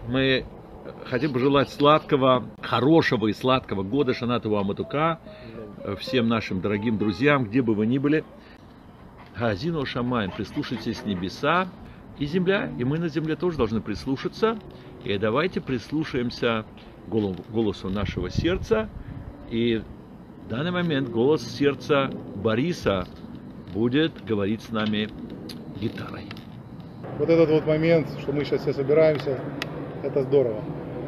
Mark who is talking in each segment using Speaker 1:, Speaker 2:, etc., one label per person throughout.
Speaker 1: Мы хотим пожелать сладкого, хорошего и сладкого года Шана Това Матука всем нашим дорогим друзьям, где бы вы ни были. Газину Шамайн, прислушайтесь небеса и земля, и мы на земле тоже должны прислушаться. И давайте прислушаемся к голосу нашего сердца. И в данный момент голос сердца Бориса будет говорить с нами гитарой.
Speaker 2: Вот этот вот момент, что мы сейчас все собираемся, это здорово.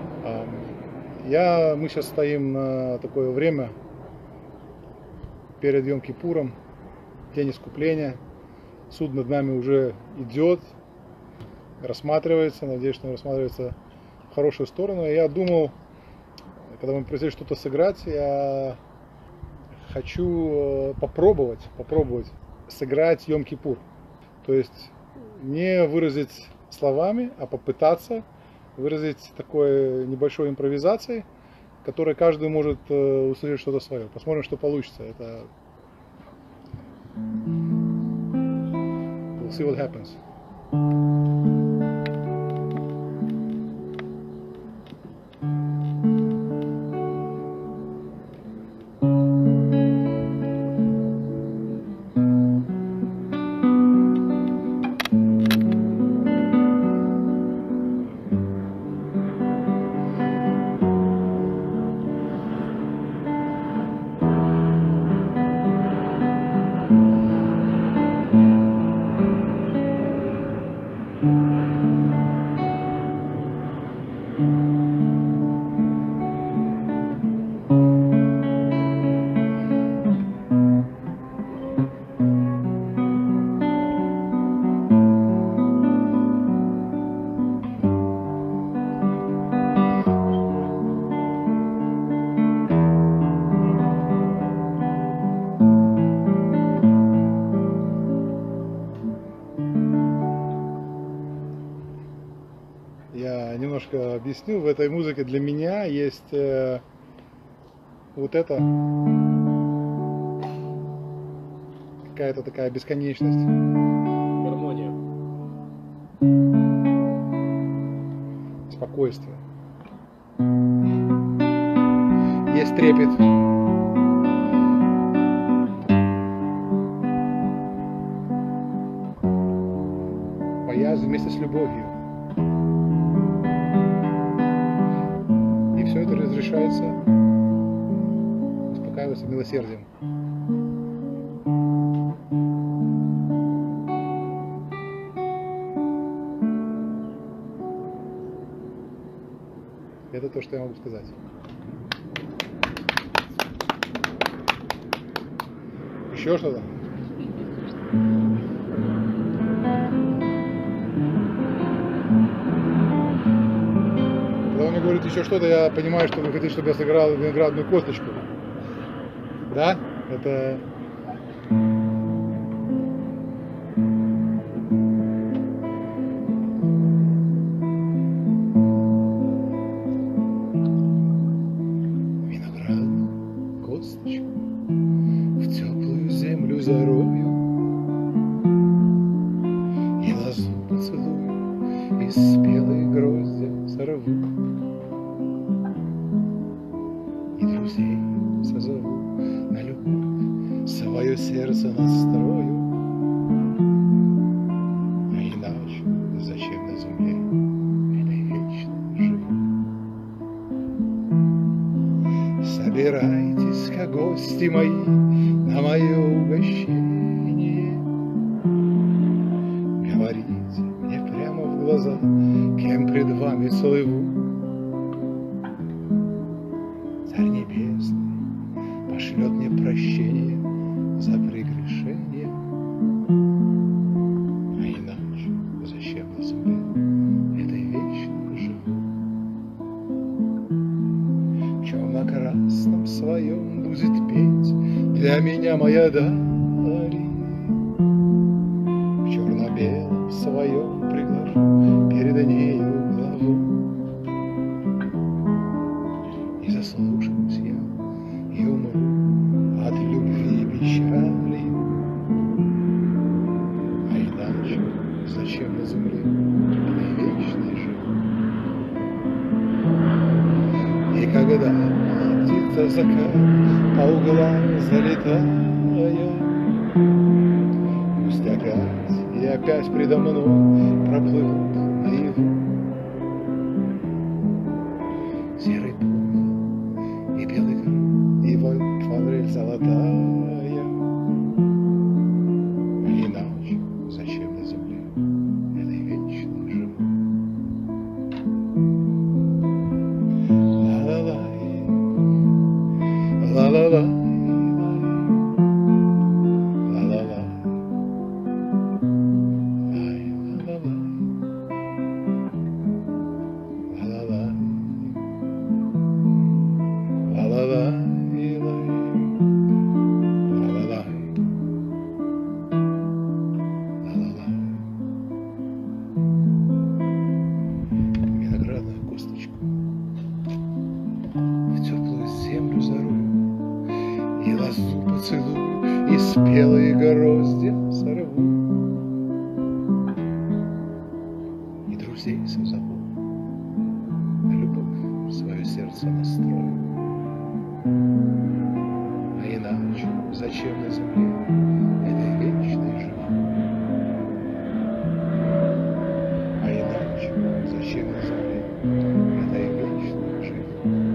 Speaker 2: Мы сейчас стоим на такое время перед Йом-Кипуром, день искупления. Суд над нами уже идет, рассматривается. Надеюсь, что он рассматривается в хорошую сторону. Я думал, когда мы просили что-то сыграть, я хочу попробовать сыграть Йом-Кипур. То есть не выразить словами, а попытаться выразить такой небольшой импровизацией, в которой каждый может услышать что-то свое. Посмотрим, что получится. Это We'll see what happens. Я немножко объясню. В этой музыке для меня есть вот это какая-то такая бесконечность.
Speaker 3: Гармония.
Speaker 2: Спокойствие. Есть трепет. Боязнь вместе с любовью. И все это разрешается, успокаивается милосердием. Это то, что я могу сказать. Еще что-то? Когда вы мне говорите еще что-то, я понимаю, что вы хотите, чтобы я сыграл виноградную косточку. Да? Это... Виноградную косточку в теплую землю зарою, и лозу поцелую, и спелые гроздья сорву, и друзей созову, на любовь свое сердце настрою. А иначе зачем на земле этой вечной жить? Собирайтесь-ка, гости мои, на мое угощение. Говорите мне прямо в глаза, кем пред вами слыву. Царь Небесный пошлет мне прощение за прегрешение. А иначе зачем на земле этой вечно живу? В черно-красном своем будет петь для меня моя Дали. В черно-белом своем приглашу перед нею главу. И заслушаюсь я, и умру от любви и печали. А иначе зачем на земле этой вечной живу? будто закат по углам залетая. Пусть опять и опять предо мной проплывут наяву серый пол и белый гроб, и фонарь золотая. Иначе зачем на земле этой вечной живу? Ла-ла-лай, ла-ла-лай, ла-ла-лай, лай, ла-ла-лай, ла-ла-лай, ла-ла-лай, лай, ла-ла-лай. Виноградную косточку в теплую землю зарою, и лозу поцелую, и спелые гроздья сорву, и друзей созову, на любовь свое сердце настрою. А иначе зачем на земле этой вечной живу? А иначе зачем на земле этой вечной живу?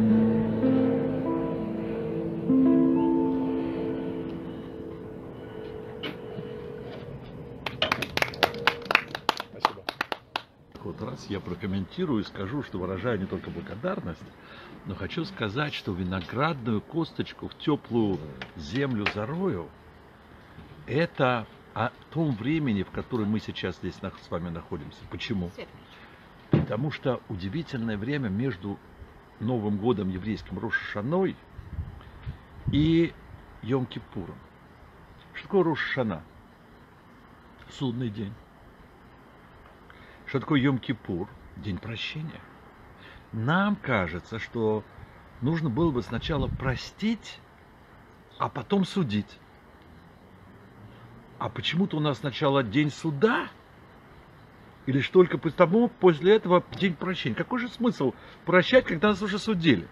Speaker 2: Спасибо.
Speaker 1: Вот раз я прокомментирую и скажу, что выражаю не только благодарность, но хочу сказать, что виноградную косточку в теплую землю зарою — это о том времени, в котором мы сейчас здесь с вами находимся. Почему? Потому что удивительное время между Новым годом еврейским Рош ха-Шаной и Йом-Кипуром. Что такое Рош ха-Шана? Судный день. Что такое Йом-Кипур? День прощения. Нам кажется, что нужно было бы сначала простить, а потом судить. А почему-то у нас сначала день суда, или что только потому, после этого день прощения. Какой же смысл прощать, когда нас уже судили?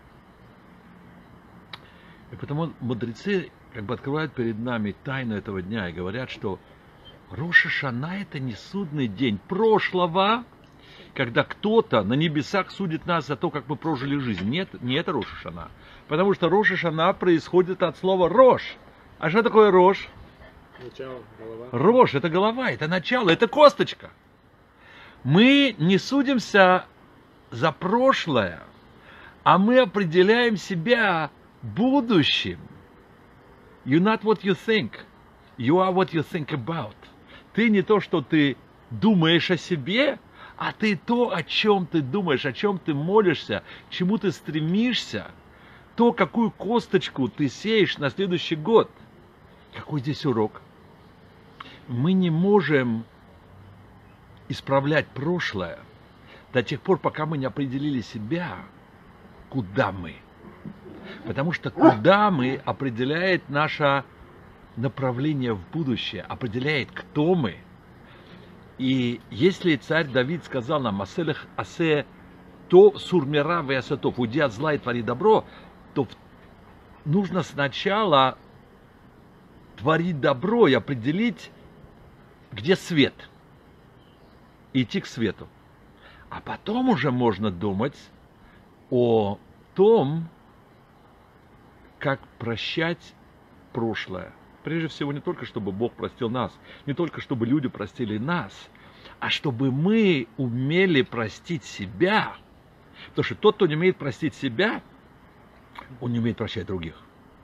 Speaker 1: И потому мудрецы как бы открывают перед нами тайну этого дня и говорят, что Рош ха-Шана — это не судный день прошлого, когда кто-то на небесах судит нас за то, как мы прожили жизнь. Нет, не это Рош ха-Шана. Потому что Рош ха-Шана происходит от слова «рош». А что такое рош?
Speaker 3: Начало, голова.
Speaker 1: Рош — это голова, это начало, это косточка. Мы не судимся за прошлое, а мы определяем себя будущим. You're not what you think. You are what you think about. Ты не то, что ты думаешь о себе, а ты то, о чем ты думаешь, о чем ты молишься, к чему ты стремишься, то, какую косточку ты сеешь на следующий год. Какой здесь урок? Мы не можем исправлять прошлое до тех пор, пока мы не определили себя, куда мы. Потому что куда мы определяет наше направление в будущее, определяет, кто мы. И если царь Давид сказал нам «Аселех асе то сурмира веасатов», «Уйди от зла и твори добро», то нужно сначала творить добро и определить, где свет, и идти к свету. А потом уже можно думать о том, как прощать прошлое. Прежде всего, не только чтобы Бог простил нас, не только чтобы люди простили нас, а чтобы мы умели простить себя. Потому что тот, кто не умеет простить себя, он не умеет прощать других.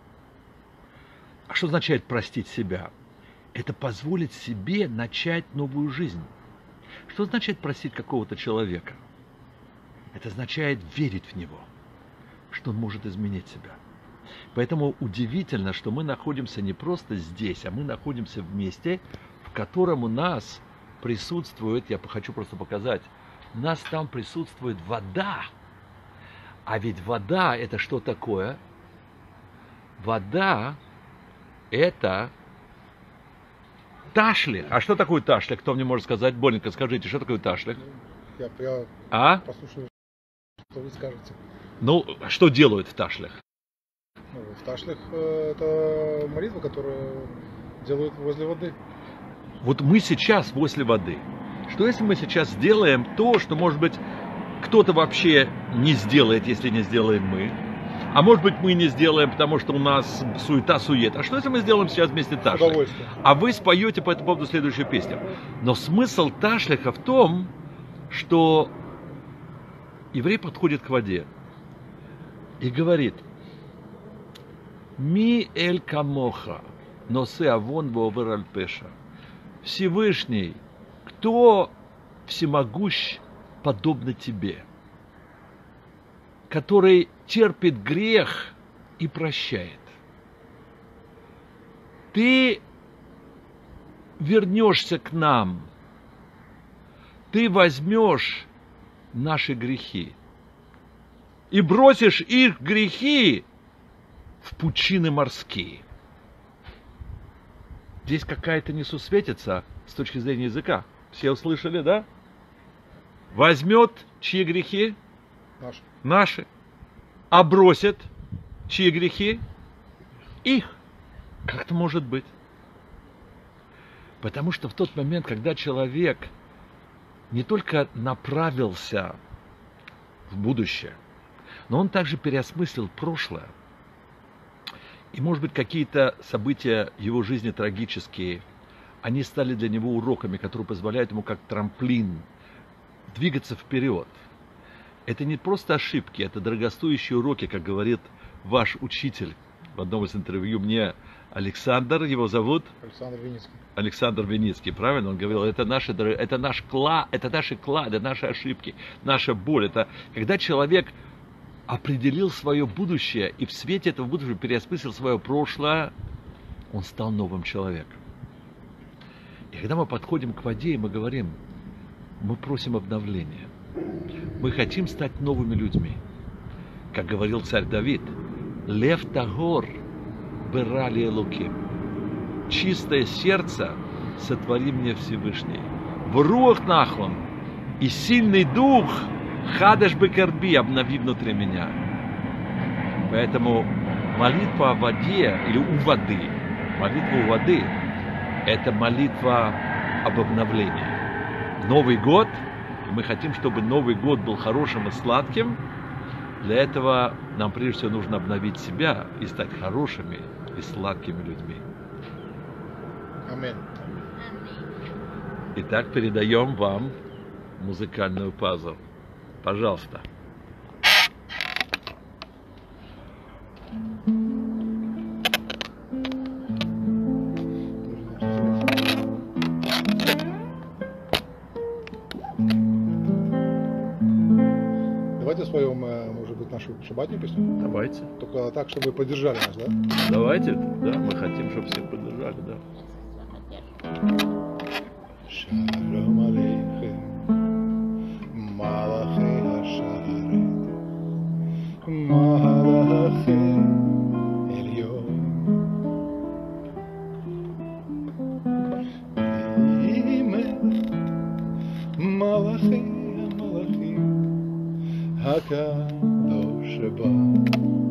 Speaker 1: А что означает простить себя? Это позволить себе начать новую жизнь. Что означает простить какого-то человека? Это означает верить в него, что он может изменить себя. Поэтому удивительно, что мы находимся не просто здесь, а мы находимся в месте, в котором у нас присутствует, я хочу просто показать, у нас там присутствует вода. А ведь вода — это что такое? Вода — это ташлих. А что такое ташлих? Кто мне может сказать? Боленько, скажите, что такое ташлих?
Speaker 2: Я послушаю, что вы скажете.
Speaker 1: Ну, что делают в ташлих?
Speaker 2: Ну, в ташлях это молитва, которую делают возле воды.
Speaker 1: Вот мы сейчас возле воды. Что если мы сейчас сделаем то, что, может быть, кто-то вообще не сделает, если не сделаем мы? А может быть, мы не сделаем, потому что у нас суета-сует. А что если мы сделаем сейчас вместе ташлих?
Speaker 2: Удовольствие.
Speaker 1: А вы споете по этому поводу следующую песню. Но смысл ташлиха в том, что еврей подходит к воде и говорит: «Ми эль камоха, носе авон воовер аль пеша». Всевышний, кто всемогущ, подобно тебе, который терпит грех и прощает. Ты вернешься к нам, ты возьмешь наши грехи и бросишь их грехи в пучины морские. Здесь какая-то несусветица с точки зрения языка. Все услышали, да? Возьмет чьи грехи?
Speaker 2: Наши.
Speaker 1: Наши. А бросит чьи грехи? Их. Как это может быть? Потому что в тот момент, когда человек не только направился в будущее, но он также переосмыслил прошлое. И, может быть, какие-то события его жизни трагические, они стали для него уроками, которые позволяют ему как трамплин двигаться вперед. Это не просто ошибки, это дорогостоящие уроки, как говорит ваш учитель в одном из интервью мне, Александр, его зовут?
Speaker 2: Александр Виницкий.
Speaker 1: Александр Виницкий, правильно? Он говорил, это наш клад, это наши клады, наши ошибки, наша боль. Это когда человек определил свое будущее и в свете этого будущего переосмыслил свое прошлое, он стал новым человеком. И когда мы подходим к воде и мы говорим, мы просим обновления, мы хотим стать новыми людьми. Как говорил царь Давид, «Лев тагор бырали элуким». Чистое сердце сотвори мне Всевышний. В руах нахон и сильный дух хадеш бекерби обнови внутри меня. Поэтому молитва о воде или у воды, молитва у воды – это молитва об обновлении. Новый год, и мы хотим, чтобы Новый год был хорошим и сладким. Для этого нам прежде всего нужно обновить себя и стать хорошими и сладкими людьми.
Speaker 2: Аминь.
Speaker 1: Итак, передаем вам музыкальную паузу. Пожалуйста.
Speaker 2: Давайте споем, может быть, нашу шабатную песню.
Speaker 1: Давайте.
Speaker 2: Только так, чтобы поддержали нас, да?
Speaker 1: Давайте. Да, мы хотим, чтобы всех поддержали, да.
Speaker 2: Шалом алейхем, малахи ашарет, малахи эльон. Малахи המלאכים, הקדוש ברוך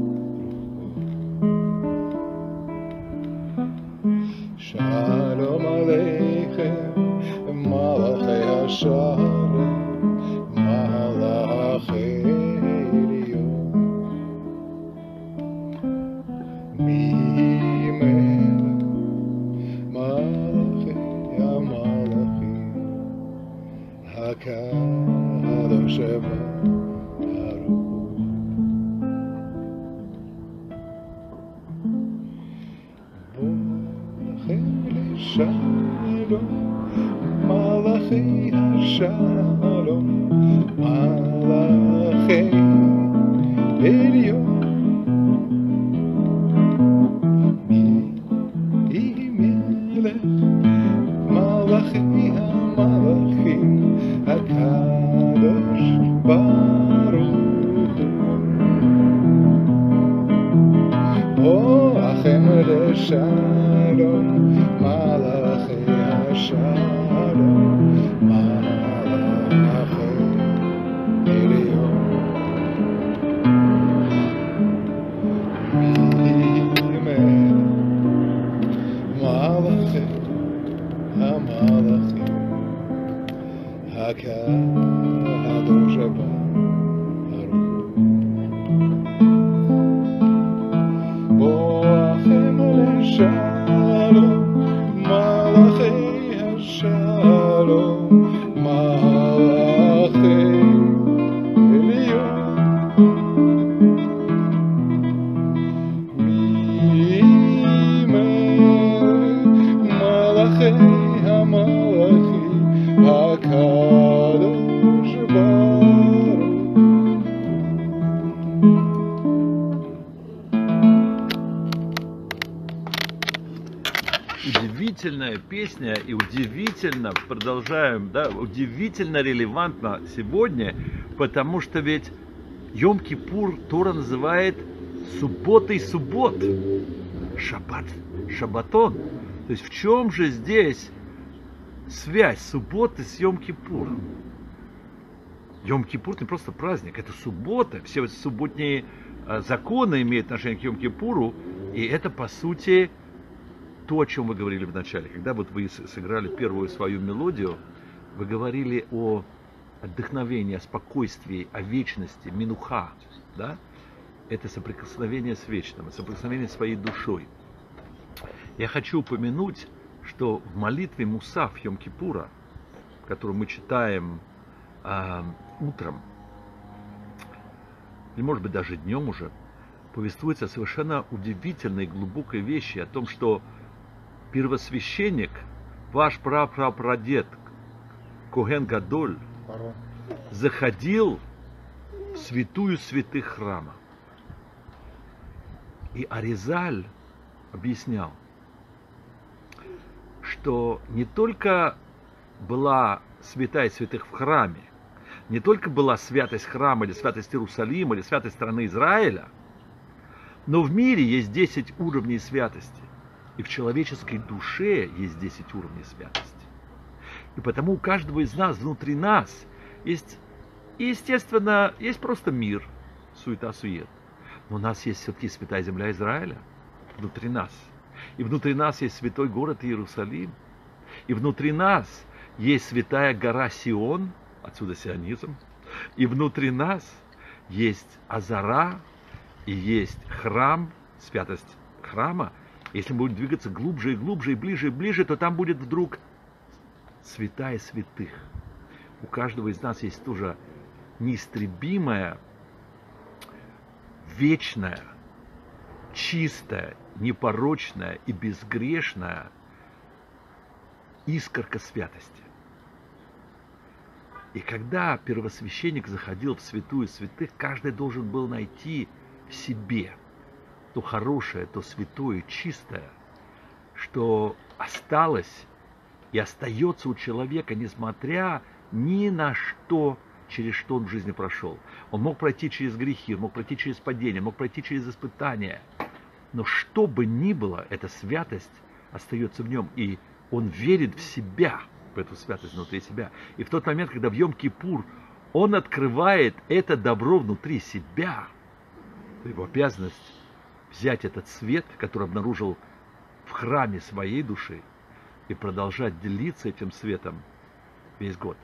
Speaker 2: שלום עליכם, מלאכי השרת, מלאכי עליון. ממלך מלאכי המלאכים, הקדוש ברוך שלום, מלאכי השלום, מלאכי עליון. ממלך מלאכי המלאכים, הקדוש ברוך הוא. בואכם לשלום, מלאכי השלום, מלאכי עליון.
Speaker 1: удивительная песня и удивительно, продолжаем, да, удивительно релевантна сегодня, потому что ведь Йом-Кипур Тора называет субботой суббот, шаббат, шаббатон. То есть в чем же здесь связь субботы с Йом-Кипуром? Йом-Кипур не просто праздник, это суббота. Все субботние законы имеют отношение к Йом-Кипуру, и это по сути то, о чем вы говорили в начале. Когда вот вы сыграли первую свою мелодию, вы говорили о отдохновении, о спокойствии, о вечности, минуха, да? Это соприкосновение с вечным, соприкосновение с своей душой. Я хочу упомянуть, что в молитве Мусав Йом-Кипура, которую мы читаем утром, или может быть даже днем уже, повествуется о совершенно удивительной глубокой вещи, о том, что первосвященник, ваш прапрапрадед Коген Гадоль, заходил в святую святых храма. И Аризаль объяснял, что не только была святая святых в храме, не только была святость храма, или святость Иерусалима, или святость страны Израиля, но в мире есть 10 уровней святости. И в человеческой душе есть 10 уровней святости. И потому у каждого из нас, внутри нас, есть, естественно, есть просто мир, суета-сует. Но у нас есть все-таки святая земля Израиля внутри нас. И внутри нас есть святой город Иерусалим. И внутри нас есть святая гора Сион, отсюда сионизм. И внутри нас есть Азара, и есть храм, святость храма. Если мы будем двигаться глубже и глубже, и ближе и ближе, то там будет вдруг святая святых. У каждого из нас есть тоже неистребимая, вечная, чистая, непорочная и безгрешная искорка святости. И когда первосвященник заходил в святую святых, каждый должен был найти в себе то хорошее, то святое, чистое, что осталось и остается у человека, несмотря ни на что, через что он в жизни прошел. Он мог пройти через грехи, он мог пройти через падение, он мог пройти через испытания. Но что бы ни было, эта святость остается в нем, и он верит в себя, в эту святость внутри себя. И в тот момент, когда в Йом-Кипур он открывает это добро внутри себя, то его обязанность взять этот свет, который обнаружил в храме своей души, и продолжать делиться этим светом весь год.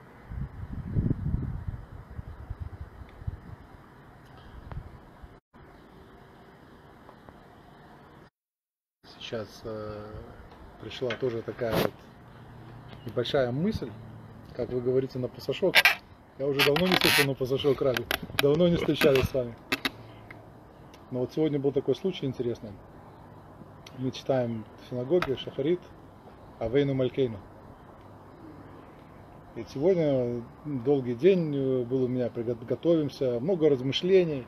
Speaker 2: Сейчас пришла тоже такая вот небольшая мысль, как вы говорите, на пасашок. Я уже давно не слышал на пасашок раби, давно не встречались с вами. Но вот сегодня был такой случай интересный. Мы читаем в синагоге Шахарит Авейну Малькейну. И сегодня долгий день был у меня, готовимся, много размышлений.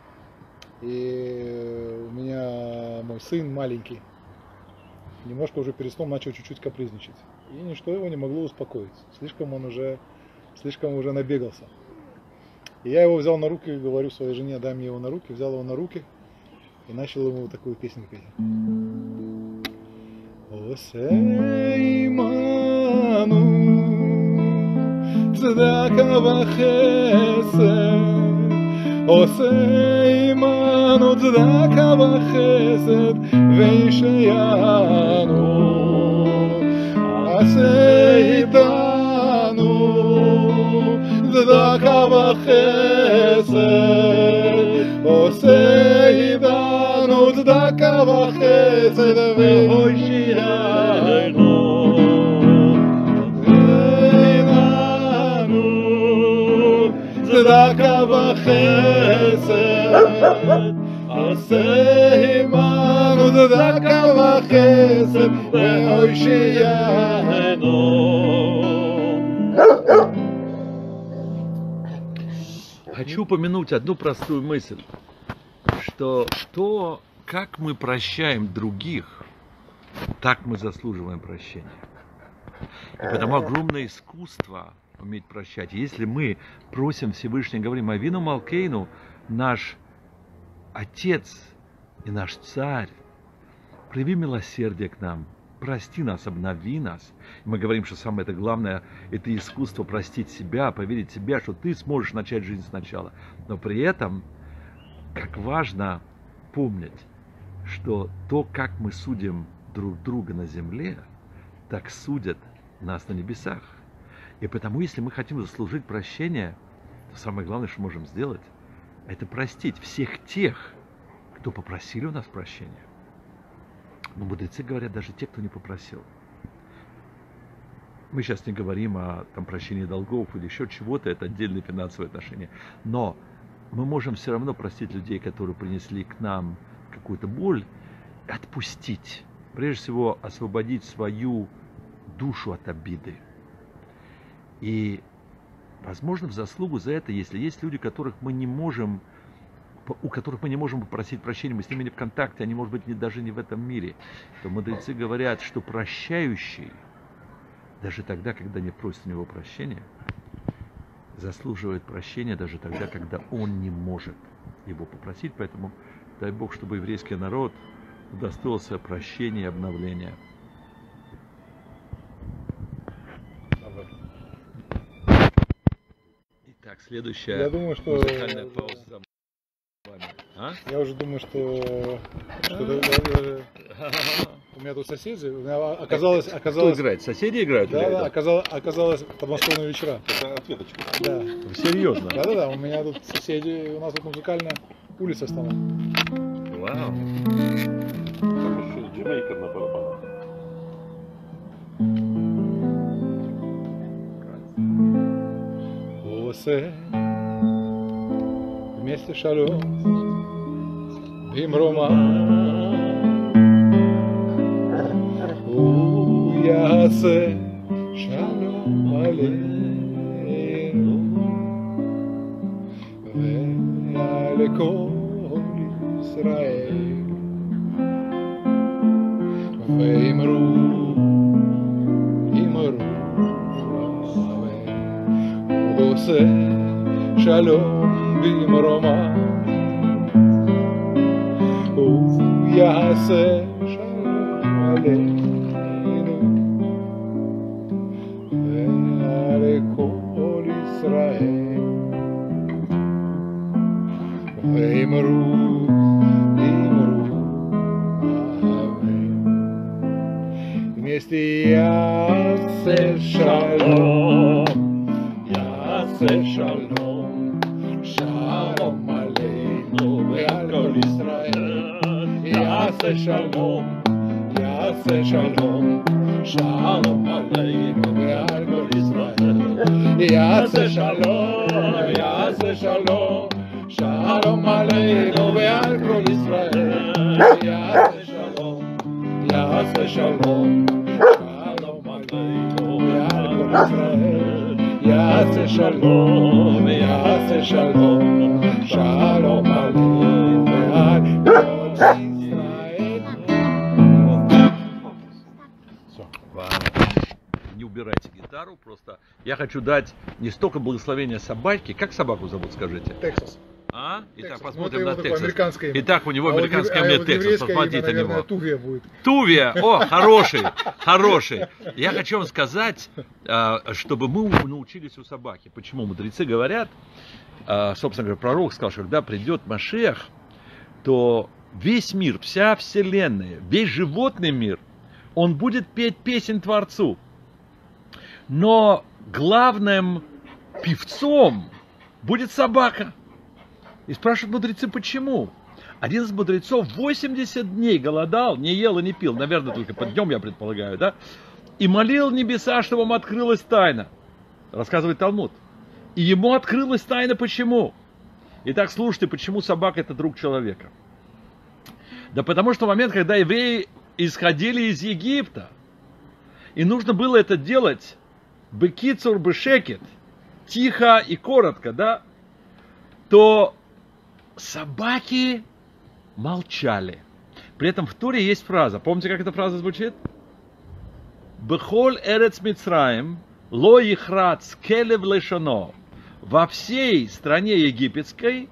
Speaker 2: И у меня мой сын маленький немножко уже перед сном начал чуть-чуть капризничать. И ничто его не могло успокоить. Слишком он уже набегался. И я его взял на руки, говорю своей жене, дай мне его на руки, взял его на руки и начал ему такую песню петь. Осейману цдака вахесед, осейману цдака вахесед, вейшаяну асейдану צדקה וחסד, עושנו צדקה וחסד והושיענו. עושנו צדקה וחסד, עושנו צדקה וחסד והושיענו.
Speaker 1: Хочу упомянуть одну простую мысль, что то, как мы прощаем других, так мы заслуживаем прощения. И потому огромное искусство уметь прощать. Если мы просим Всевышнего, говорим Авину Малкейну, наш Отец и наш Царь, прояви милосердие к нам, прости нас, обнови нас. И мы говорим, что самое это главное, это искусство простить себя, поверить в себя, что ты сможешь начать жизнь сначала. Но при этом, как важно помнить, что то, как мы судим друг друга на земле, так судят нас на небесах. И потому, если мы хотим заслужить прощение, то самое главное, что можем сделать, это простить всех тех, кто попросили у нас прощения. Но мудрецы говорят, даже те, кто не попросил. Мы сейчас не говорим о прощении долгов или еще чего-то, это отдельные финансовые отношения. Но мы можем все равно простить людей, которые принесли к нам какую-то боль, отпустить. Прежде всего, освободить свою душу от обиды. И, возможно, в заслугу за это, если есть люди, у которых мы не можем попросить прощения, мы с ними не в контакте, они, может быть, даже не в этом мире, то мудрецы говорят, что прощающий, даже тогда, когда не просит у него прощения, заслуживает прощения даже тогда, когда он не может его попросить. Поэтому дай Бог, чтобы еврейский народ удостоился прощения и обновления. Итак, следующая
Speaker 2: Я думаю, что...
Speaker 1: музыкальная пауза за вами. А?
Speaker 2: Я уже думаю, что у меня тут соседи, у меня оказалось...
Speaker 1: Кто играет? Соседи играют?
Speaker 2: Да, оказалось подмосковные вечера.
Speaker 3: Это ответочка.
Speaker 2: Да.
Speaker 1: Вы серьезно?
Speaker 2: Да, у меня тут соседи, у нас тут музыкальная улица стала.
Speaker 1: Вау.
Speaker 3: Там еще Джамайка на барабанах.
Speaker 2: Осе вместе шалом бимрома уясе шалом алейну ועל כל ישראל ואמרו עושה שלום במרומה הוא יעשה שלום עלינו ועל כל ישראל ואמרו אמן вместе יעשה שלום שלום, שלום עלינו ועל כל ישראל. יעשה שלום, יעשה שלום, שלום עלינו ועל כל ישראל. יעשה שלום, יעשה שלום, שלום עלינו ועל כל ישראל. יעשה שלום, יעשה שלום, שלום עלינו ועל כל ישראל. יעשה שלום, יעשה שלום, שלום עלינו ועל כל ישראל.
Speaker 1: Не убирайте гитару, просто я хочу дать не столько благословения собаке, как собаку зовут, скажите?
Speaker 2: Тексас.
Speaker 1: А? Итак,
Speaker 2: Тексас.
Speaker 1: посмотрим
Speaker 2: Ну,
Speaker 1: на
Speaker 2: это его такое
Speaker 1: Тексас.
Speaker 2: американское имя.
Speaker 1: Итак, у него американское имя Тексас, посмотрите на него.
Speaker 2: Тувия будет.
Speaker 1: Тувия, о, хороший, хороший. Я хочу вам сказать, чтобы мы научились у собаки. Почему? Мудрецы говорят, собственно говоря, пророк сказал, что когда придет Машиах, то весь мир, вся вселенная, весь животный мир, он будет петь песнь Творцу. Но главным певцом будет собака. И спрашивают мудрецы, почему? Один из мудрецов 80 дней голодал, не ел и не пил, наверное, только под днем, я предполагаю, да? И молил небеса, чтобы ему открылась тайна. Рассказывает Талмуд. И ему открылась тайна почему? Итак, слушайте, почему собака это друг человека. Да потому что в момент, когда евреи исходили из Египта, и нужно было это делать бекицур бешекет, тихо и коротко, да, то собаки молчали. При этом в Торе есть фраза. Помните, как эта фраза звучит? Бехоль эрец Мицраим, ло ихрац келев лешоно. Во всей стране египетской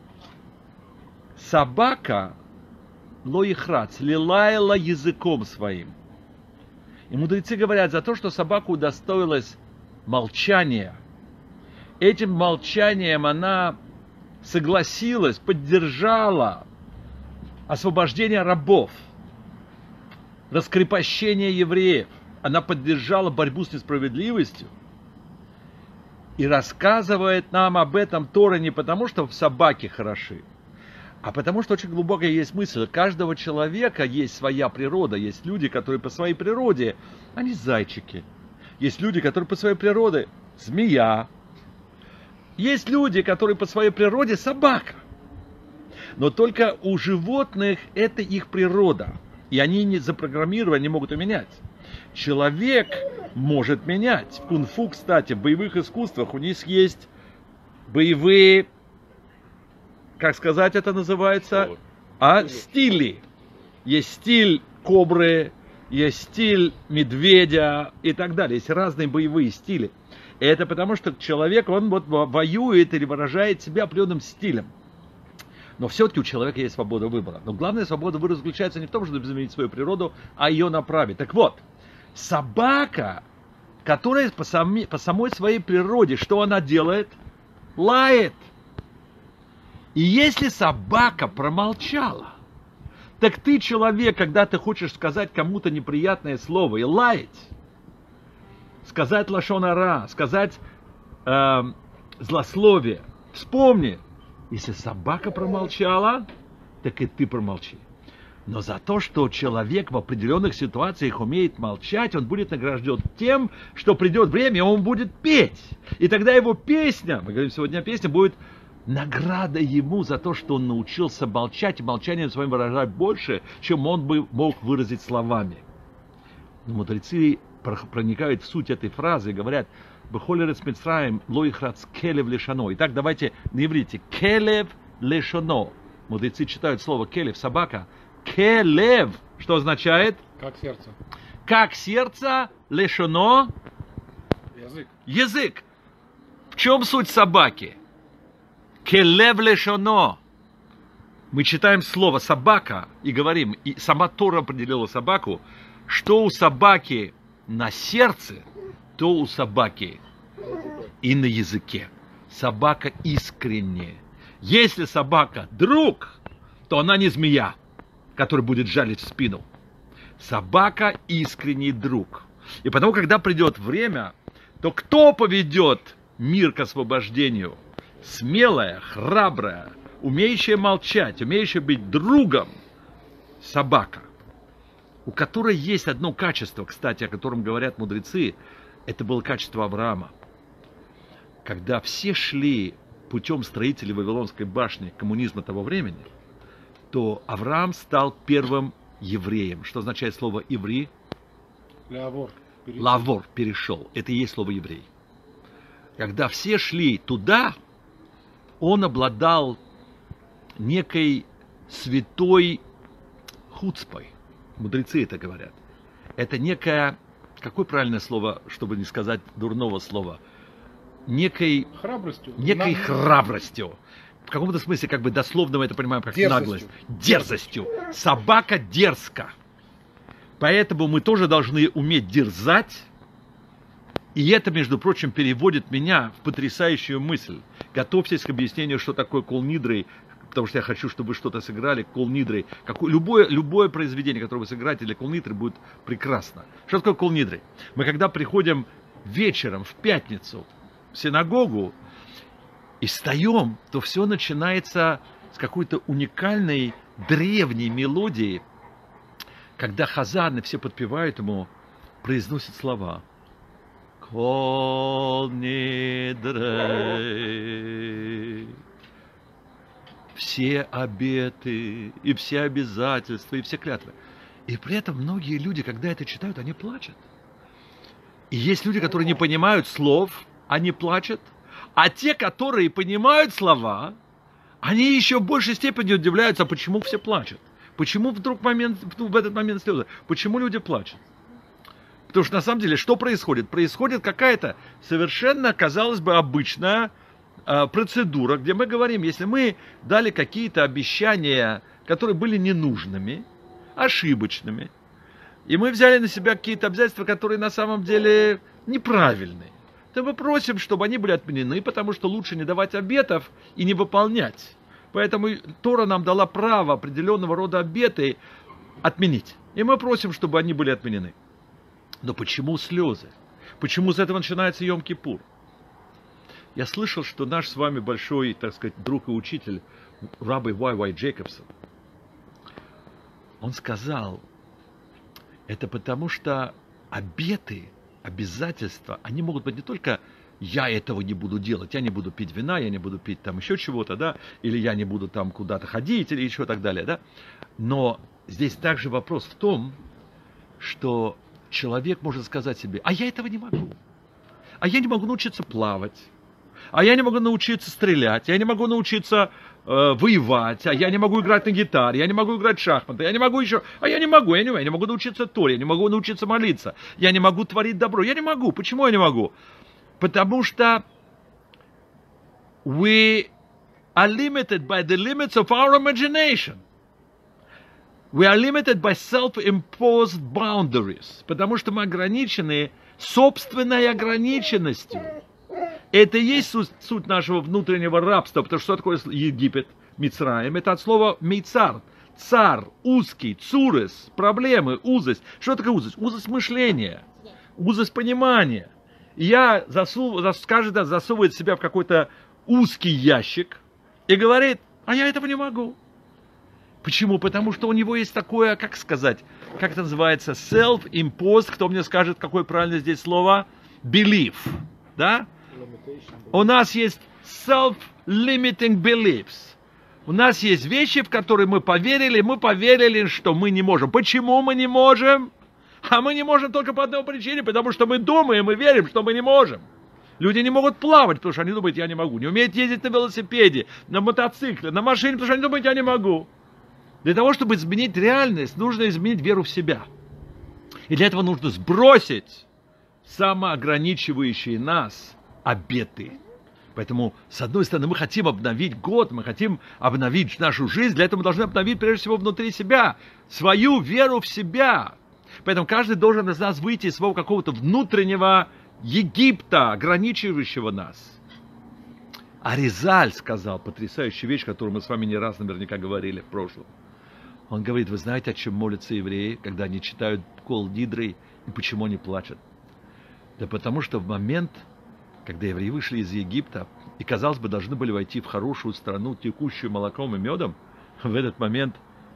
Speaker 1: собака ло ихрац лилаяла языком своим. И мудрецы говорят за то, что собака удостоилась молчания. Этим молчанием она согласилась, поддержала освобождение рабов, раскрепощение евреев. Она поддержала борьбу с несправедливостью. И рассказывает нам об этом Тора не потому, что собаки хороши, а потому что очень глубокая есть мысль. У каждого человека есть своя природа. Есть люди, которые по своей природе, они зайчики. Есть люди, которые по своей природе змея. Есть люди, которые по своей природе собака. Но только у животных это их природа. И они не запрограммированы, не могут ее менять. Человек может менять. В кунг-фу, кстати, в боевых искусствах у них есть боевые, как сказать это называется, стили. Есть стиль кобры, есть стиль медведя и так далее. Есть разные боевые стили. Это потому, что человек, он вот воюет или выражает себя определенным стилем. Но все-таки у человека есть свобода выбора. Но главная свобода выбора заключается не в том, чтобы изменить свою природу, а ее направить. Так вот, собака, которая по самой своей природе, что она делает? Лает. И если собака промолчала, так ты, человек, когда ты хочешь сказать кому-то неприятное слово и лаять, сказать лашон ара, сказать злословие, вспомни, если собака промолчала, так и ты промолчи. Но за то, что человек в определенных ситуациях умеет молчать, он будет награжден тем, что придет время, он будет петь. И тогда его песня, мы говорим сегодня о песне, будет награда ему за то, что он научился молчать, и молчанием своим выражать больше, чем он бы мог выразить словами. Но мудрецы проникают в суть этой фразы и говорят: «Бехоль эрец Мицраим ло ихрац келев лешоно». Итак, давайте на иврите. Келев лешоно. Мудрецы читают слово келев, собака. Келев, что означает?
Speaker 2: Как сердце.
Speaker 1: Как сердце, лешоно.
Speaker 2: Язык.
Speaker 1: Язык. В чем суть собаки? Келев лешоно. Мы читаем слово собака и говорим, и сама Тора определила собаку, что у собаки на сердце, то у собаки и на языке. Собака искренняя. Если собака друг, то она не змея, который будет жалить в спину. Собака искренний друг. И потому, когда придет время, то кто поведет мир к освобождению? Смелая, храбрая, умеющая молчать, умеющая быть другом собака, у которой есть одно качество, кстати, о котором говорят мудрецы, это было качество Авраама. Когда все шли путем строителей Вавилонской башни коммунизма того времени, то Авраам стал первым евреем. Что означает слово «еврей»?
Speaker 2: Лавор.
Speaker 1: Лавор, перешел. Это и есть слово «еврей». Когда все шли туда, он обладал некой святой хуцпой. Мудрецы это говорят. Это некое, какое правильное слово, чтобы не сказать дурного слова? Некой храбростью. В каком-то смысле, как бы дословно мы это понимаем, как наглость. Дерзостью. Собака дерзка. Поэтому мы тоже должны уметь дерзать. И это, между прочим, переводит меня в потрясающую мысль. Готовьтесь к объяснению, что такое кол-нидрой, потому что я хочу, чтобы вы что-то сыграли, кол-нидрой. Любое произведение, которое вы сыграете для кол-нидры, будет прекрасно. Что такое кол-нидрой? Мы когда приходим вечером, в пятницу, в синагогу, и встаем, то все начинается с какой-то уникальной древней мелодии, когда хазаны, все подпевают ему, произносят слова. Кол нидрей. Все обеты, и все обязательства, и все клятвы. И при этом многие люди, когда это читают, они плачут. И есть люди, которые не понимают слов, они плачут. А те, которые понимают слова, они еще в большей степени удивляются, почему все плачут. Почему в этот момент слезы? Почему люди плачут? Потому что на самом деле что происходит? Происходит какая-то совершенно, казалось бы, обычная процедура, где мы говорим, если мы дали какие-то обещания, которые были ненужными, ошибочными, и мы взяли на себя какие-то обязательства, которые на самом деле неправильные, то мы просим, чтобы они были отменены, потому что лучше не давать обетов и не выполнять. Поэтому Тора нам дала право определенного рода обеты отменить. И мы просим, чтобы они были отменены. Но почему слезы? Почему с этого начинается Йом-Кипур? Я слышал, что наш с вами большой, так сказать, друг и учитель, рабби Y.Y. Джейкобсон, он сказал, это потому что обеты, обязательства, они могут быть не только я этого не буду делать, я не буду пить вина, я не буду пить там еще чего-то, да, или я не буду там куда-то ходить, или еще так далее, да. Но здесь также вопрос в том, что человек может сказать себе, а я этого не могу, а я не могу научиться плавать, а я не могу научиться стрелять, я не могу научиться воевать, а я не могу играть на гитаре, я не могу играть в шахматы, я не могу еще, я не могу научиться Торе, я не могу научиться молиться, я не могу творить добро, я не могу. Почему я не могу? Потому что we are limited by the limits of our imagination. We are limited by self-imposed boundaries. Потому что мы ограничены собственной ограниченностью. Это и есть суть нашего внутреннего рабства. Потому что такое Египет, Мицраим? Это от слова мейцар. Цар, узкий, цурес, проблемы, узость. Что такое узость? Узость мышления, узость понимания. И каждый засовывает себя в какой-то узкий ящик и говорит, а я этого не могу. Почему? Потому что у него есть такое, как сказать, как это называется, self-imposed, кто мне скажет, какое правильное здесь слово? Belief, да? У нас есть self-limiting beliefs. У нас есть вещи, в которые мы поверили, что мы не можем. Почему мы не можем? А мы не можем только по одной причине, потому что мы думаем и верим, что мы не можем. Люди не могут плавать, потому что они думают, я не могу. Не умеют ездить на велосипеде, на мотоцикле, на машине, потому что они думают, я не могу. Для того, чтобы изменить реальность, нужно изменить веру в себя. И для этого нужно сбросить самоограничивающие нас обеты. Поэтому, с одной стороны, мы хотим обновить год, мы хотим обновить нашу жизнь. Для этого мы должны обновить, прежде всего, внутри себя, свою веру в себя. Поэтому каждый должен из нас выйти из своего какого-то внутреннего Египта, ограничивающего нас. Аризаль сказал потрясающую вещь, которую мы с вами не раз наверняка говорили в прошлом. Он говорит, вы знаете, о чем молятся евреи, когда они читают Кол Нидрей, и почему они плачут? Да потому что в момент, когда евреи вышли из Египта, и, казалось бы, должны были войти в хорошую страну, текущую молоком и медом, в этот момент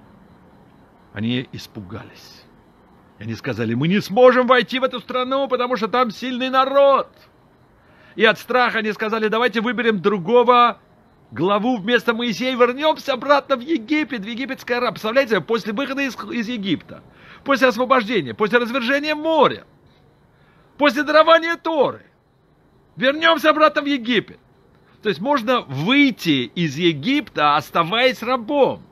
Speaker 1: они испугались. И они сказали, мы не сможем войти в эту страну, потому что там сильный народ. И от страха они сказали, давайте выберем другого главу вместо Моисея и вернемся обратно в Египет, в египетское рабство. Представляете, после выхода из Египта, после освобождения, после развержения моря, после дарования Торы, вернемся обратно в Египет. То есть можно выйти из Египта, оставаясь рабом.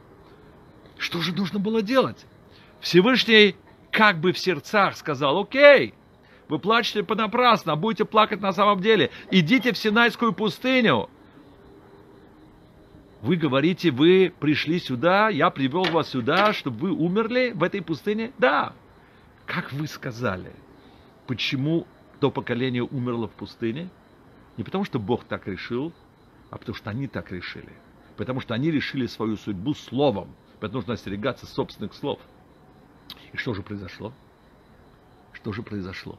Speaker 1: Что же нужно было делать? Всевышний как бы в сердцах сказал, окей, вы плачете понапрасну, а будете плакать на самом деле. Идите в Синайскую пустыню. Вы говорите, вы пришли сюда, я привел вас сюда, чтобы вы умерли в этой пустыне? Да. Как вы сказали, почему то поколение умерло в пустыне? Не потому, что Бог так решил, а потому, что они так решили. Потому что они решили свою судьбу словом. Поэтому нужно остерегаться собственных слов. И что же произошло? Что же произошло?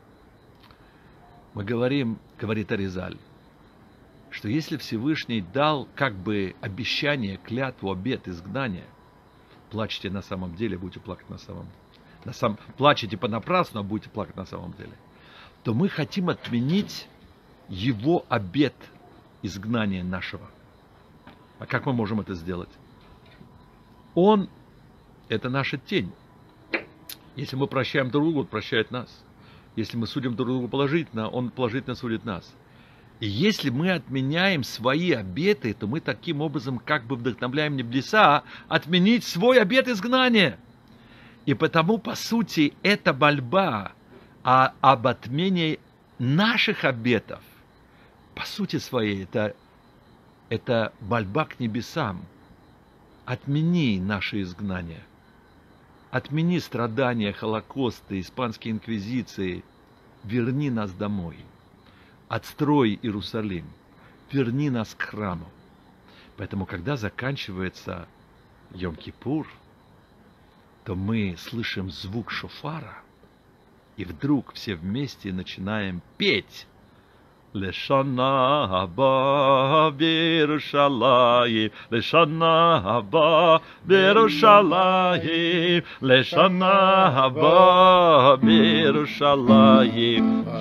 Speaker 1: Мы говорим, говорит Аризаль, что если Всевышний дал как бы обещание, клятву, обет, изгнания, плачете на самом деле, будете плакать на самом деле. Плачете понапрасну, а будете плакать на самом деле. То мы хотим отменить его обет изгнания нашего. А как мы можем это сделать? Он – это наша тень. Если мы прощаем друг друга, он прощает нас. Если мы судим друг друга положительно, он положительно судит нас. И если мы отменяем свои обеты, то мы таким образом как бы вдохновляем небеса отменить свой обет изгнания. И потому, по сути, эта борьба а об отмене наших обетов. По сути своей, это мольба к небесам. Отмени наше изгнание. Отмени страдания Холокоста, Испанской инквизиции. Верни нас домой. Отстрой Иерусалим. Верни нас к храму. Поэтому, когда заканчивается Йом-Кипур, то мы слышим звук шофара, и вдруг все вместе начинаем петь. Лешана хаба б'Yerushalayim, Лешана хаба б'Yerushalayim, Лешана хаба б'Yerushalayim.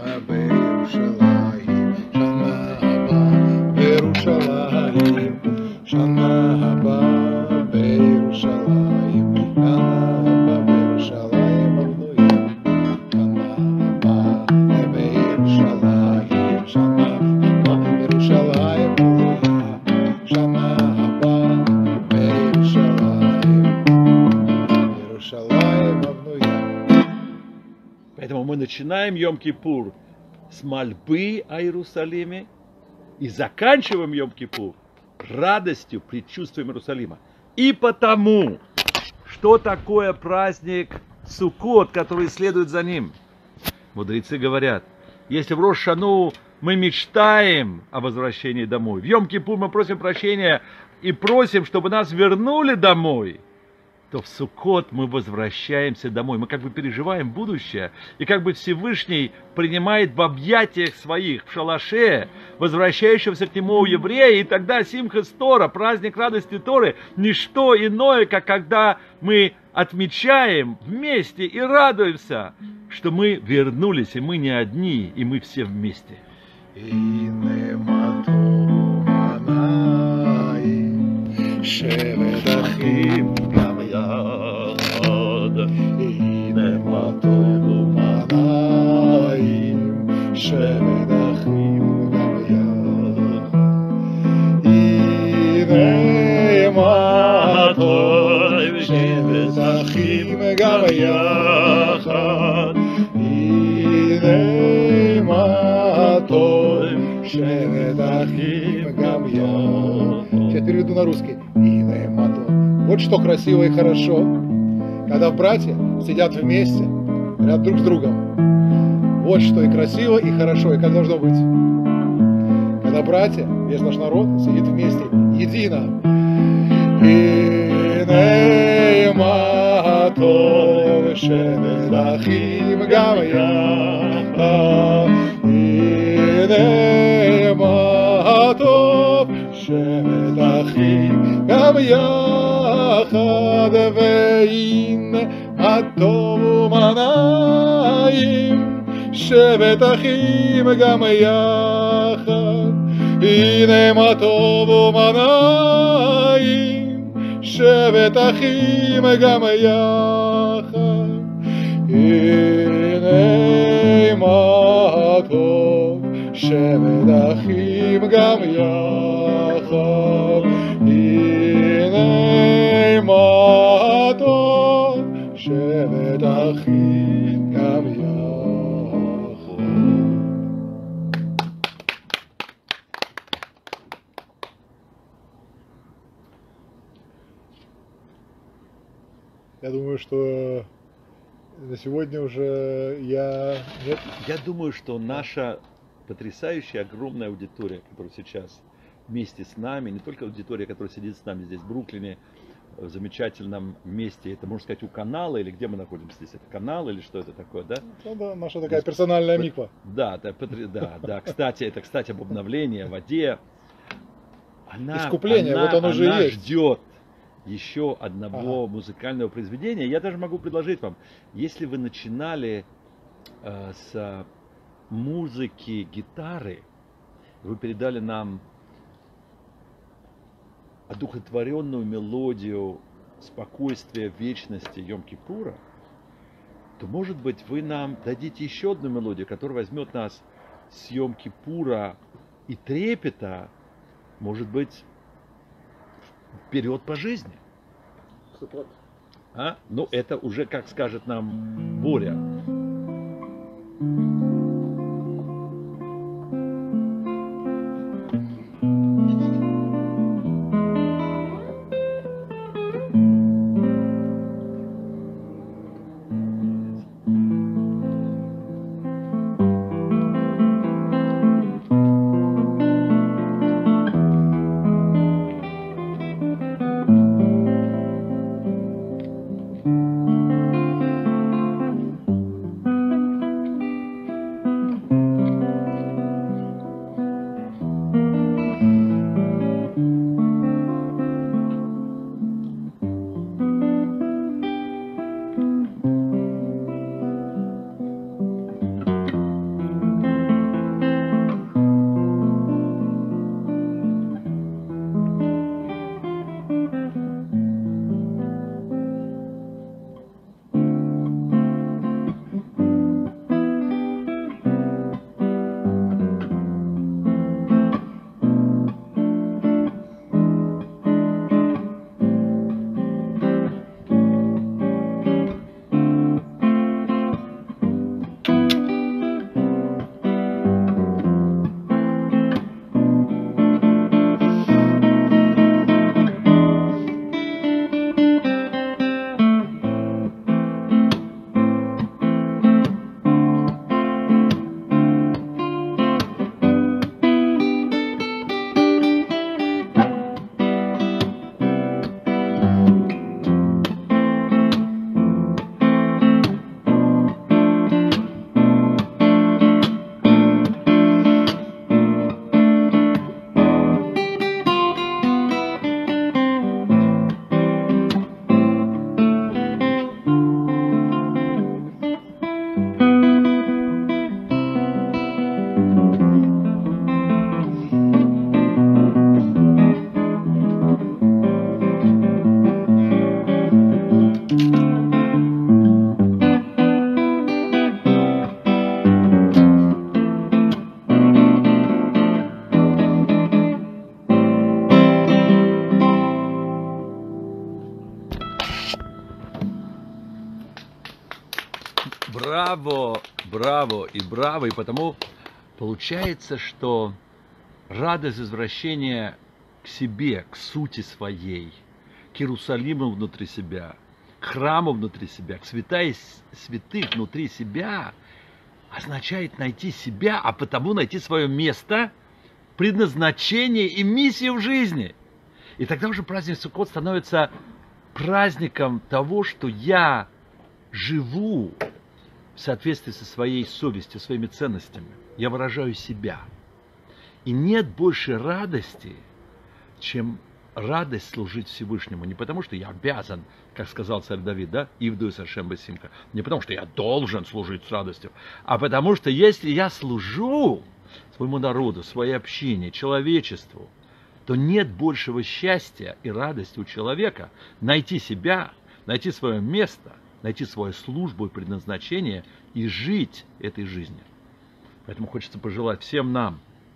Speaker 1: Поэтому мы начинаем Йом-Кипур с мольбы о Иерусалиме и заканчиваем Йом-Кипур радостью, предчувствием Иерусалима. И потому, что такое праздник Суккот, который следует за ним? Мудрецы говорят, если в Рош-Шану мы мечтаем о возвращении домой, в Йом-Кипур мы просим прощения и просим, чтобы нас вернули домой, то в Суккот мы возвращаемся домой. Мы как бы переживаем будущее, и как бы Всевышний принимает в объятиях своих, в шалаше, возвращающегося к нему еврея, и тогда Симхас Тора, праздник радости Торы, не что иное, как когда мы отмечаем вместе и радуемся, что мы вернулись, и мы не одни, и мы все вместе.
Speaker 4: שבט אחים גם יחד, הנה מה טוב ומנעים, שבט אחים גם יחד, הנה מה טוב, שבט אחים גם יחד, הנה מה טוב, שבט אחים גם יחד.
Speaker 2: Сейчас переведу на русский. Вот что красиво и хорошо, когда братья сидят вместе, рядом друг с другом. Вот что и красиво, и хорошо, и как должно быть. Когда братья, весь наш народ, сидит вместе, едино. Иней матов шевет ахим гам яхад, иней матов шевет אחים גם יחד, והנה הטוב ומנעים, שבט אחים גם יחד, הנה מה טוב ומנעים, שבט אחים גם יחד, הנה מה טוב, שבט אחים גם יחד, הנה מה טוב, שבט אחים גם יחד. Я думаю, что на сегодня уже нет.
Speaker 1: Я думаю, что наша потрясающая, огромная аудитория, которая сейчас вместе с нами, не только аудитория, которая сидит с нами здесь в Бруклине, в замечательном месте, это можно сказать у канала, или где мы находимся здесь, это канал или что это такое, да?
Speaker 2: Ну да, наша такая персональная миква.
Speaker 1: Да, кстати, об обновлении, о воде.
Speaker 2: Искупление, вот оно же и есть.
Speaker 1: Ждет еще одного музыкального произведения. Я даже могу предложить вам, если вы начинали с музыки гитары, вы передали нам одухотворенную мелодию спокойствия вечности Йом-Кипура, то, может быть, вы нам дадите еще одну мелодию, которая возьмет нас с Йом-Кипура и трепета, может быть, вперед по жизни. Ну, это уже, как скажет нам Боря. Браво, браво и браво. И потому получается, что радость возвращения к себе, к сути своей, к Иерусалиму внутри себя, к храму внутри себя, к святая святых внутри себя, означает найти себя, а потому найти свое место, предназначение и миссию в жизни. И тогда уже праздник Суккот становится праздником того, что я живу в соответствии со своей совестью, своими ценностями. Я выражаю себя. И нет больше радости, чем радость служить Всевышнему. Не потому, что я обязан, как сказал царь Давид, да, Ивду Сашем Басимха, не потому, что я должен служить с радостью, а потому, что если я служу своему народу, своей общине, человечеству, то нет большего счастья и радости у человека найти себя, найти свое место, найти свою службу и предназначение и жить этой жизнью. Поэтому хочется пожелать всем нам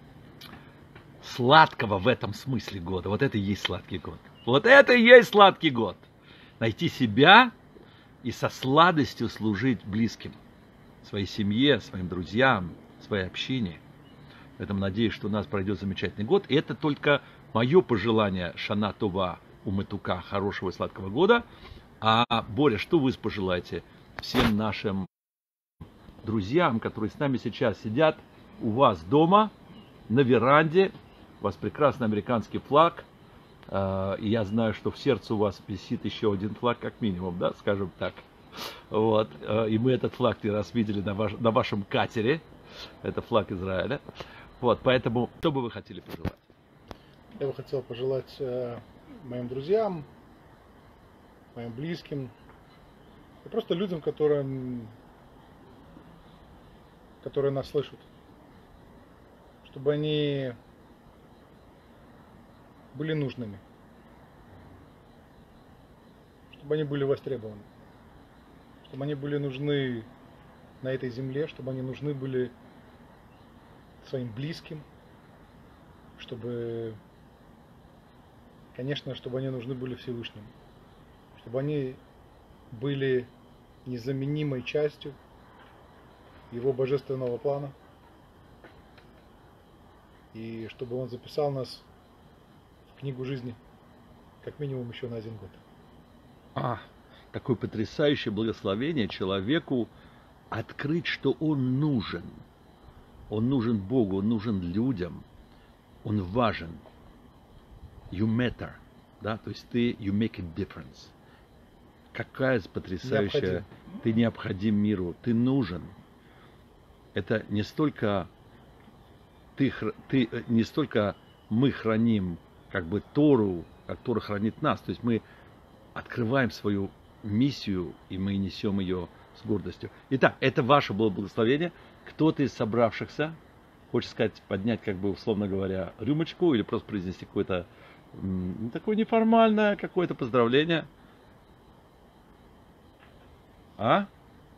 Speaker 1: сладкого в этом смысле года. Вот это и есть сладкий год. Вот это и есть сладкий год. Найти себя и со сладостью служить близким, своей семье, своим друзьям, своей общине. Поэтому надеюсь, что у нас пройдет замечательный год. И это только мое пожелание Шана Това Умытука, хорошего и сладкого года. А, Боря, что вы пожелаете всем нашим друзьям, которые с нами сейчас сидят у вас дома, на веранде? У вас прекрасный американский флаг. И я знаю, что в сердце у вас висит еще один флаг, как минимум, да, скажем так. Вот. И мы этот флаг не раз видели на вашем катере. Это флаг Израиля. Вот, поэтому, что бы вы хотели пожелать?
Speaker 2: Я бы хотел пожелать моим друзьям, моим близким, и просто людям, которые нас слышат, чтобы они были нужными, чтобы они были востребованы, чтобы они были нужны на этой земле, чтобы они нужны были своим близким, чтобы, конечно, чтобы они нужны были Всевышнему, чтобы они были незаменимой частью Его божественного плана. И чтобы Он записал нас в книгу жизни, как минимум еще на 1 год.
Speaker 1: Такое потрясающее благословение человеку открыть, что он нужен. Он нужен Богу, он нужен людям. Он важен. You matter. Да? То есть ты, you make a difference. Какая потрясающая...
Speaker 2: Необходим.
Speaker 1: Ты необходим миру, ты нужен. Это не столько... не столько мы храним как бы Тору, как Тора хранит нас. То есть мы открываем свою миссию, и мы несем ее с гордостью. Итак, это ваше было благословение. Кто-то из собравшихся хочет сказать, поднять, как бы, условно говоря, рюмочку или просто произнести какое-то такое неформальное какое-то поздравление. I'm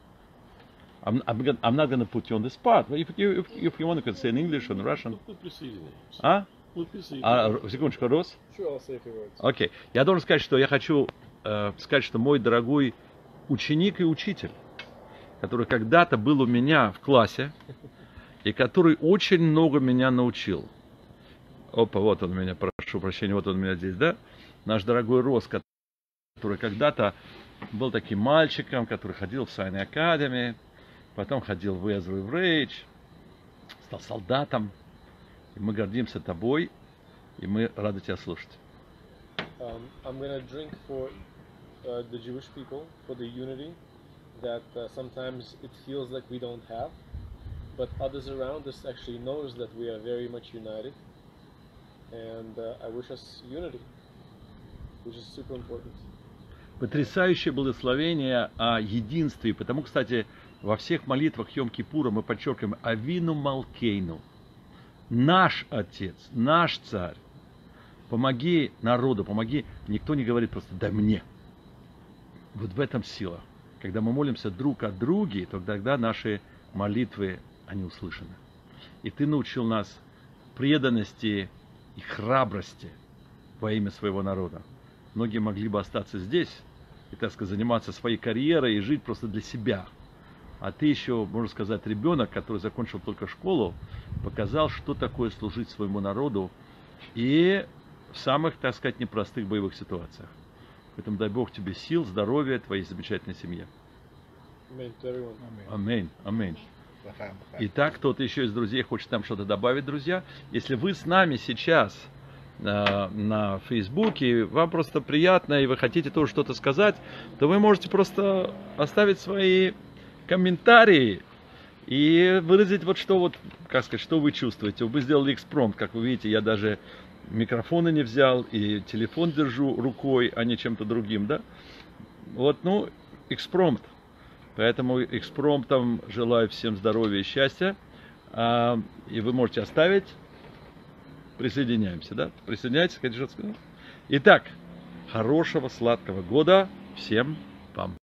Speaker 1: not going to put you on the spot. If you want, you can say in English or in Russian.
Speaker 3: Мы присоединяемся. Мы присоединяемся.
Speaker 1: Секундочку, Рос.
Speaker 2: Sure, I'll say a few words.
Speaker 1: Окей. Я должен сказать, что я хочу сказать, что мой дорогой ученик и учитель, который когда-то был у меня в классе, и который очень много меня научил. Опа, вот он у меня, прошу прощения, вот он у меня здесь, да? Наш дорогой Рос, который когда-то был таким мальчиком, который ходил в Sign Academy, потом ходил в Ezra и в Rage, стал солдатом. И мы гордимся тобой, и мы рады тебя слушать.
Speaker 5: I'm going to drink for the Jewish people, for the unity that sometimes it feels like we don't have, but others around us actually knows that we are very much united, and I wish us unity, which is super important.
Speaker 1: Потрясающее благословение о единстве. Потому, кстати, во всех молитвах Йом-Кипура мы подчеркиваем Авину Малкейну. Наш Отец, наш Царь. Помоги народу, помоги. Никто не говорит просто «дай мне». Вот в этом сила. Когда мы молимся друг о друге, то тогда наши молитвы, они услышаны. И ты научил нас преданности и храбрости во имя своего народа. Многие могли бы остаться здесь и, так сказать, заниматься своей карьерой и жить просто для себя. А ты еще, можно сказать, ребенок, который закончил только школу, показал, что такое служить своему народу и в самых, так сказать, непростых боевых ситуациях. Поэтому дай Бог тебе сил, здоровья, твоей замечательной семье. Аминь. Аминь. Итак, кто-то еще из друзей хочет там что-то добавить, друзья. Если вы с нами сейчас на Фейсбуке, вам просто приятно, и вы хотите тоже что-то сказать, то вы можете просто оставить свои комментарии и выразить вот что вот, как сказать, что вы чувствуете. Вы сделали экспромт, как вы видите, я даже микрофона не взял и телефон держу рукой, а не чем-то другим, да? Вот, ну, экспромт. Поэтому экспромтом желаю всем здоровья и счастья. И вы можете оставить. Присоединяемся, да? Присоединяйтесь, хотите что-то сказать? Итак, хорошего, сладкого года всем вам.